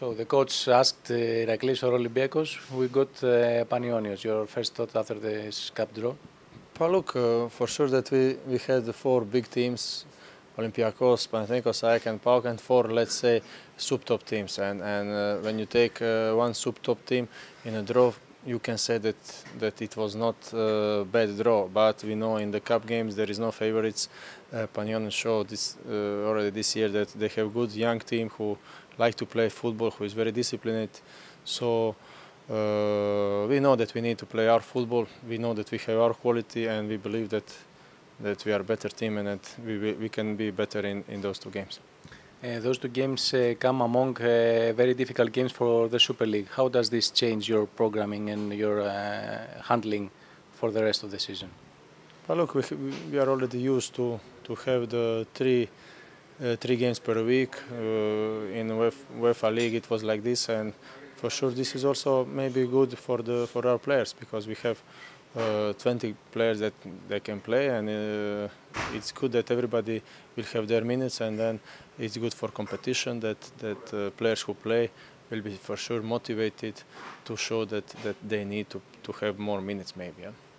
So the coach asked Iraklis or Olympiacos. We got Panionios. Your first thought after this cup draw? But look, for sure that we had the four big teams, Olympiacos, Panathinaikos, AEK and PAOK, and four, let's say, sub-top teams. And when you take one sub-top team in a draw, you can say that it was not a bad draw. But we know in the cup games there is no favorites. Panionios showed this already this year that they have good young team who like to play football, who is very disciplined. So we know that we need to play our football. We know that we have our quality, and we believe that we are a better team and that we can be better in those two games. Those two games come among very difficult games for the Super League. How does this change your programming and your handling for the rest of the season? But look, we are already used to have the three games per week. In UEFA League it was like this, and for sure this is also maybe good for our players, because we have 20 players that they can play, and it's good that everybody will have their minutes, and then it's good for competition that players who play will be for sure motivated to show that they need to have more minutes maybe. Yeah?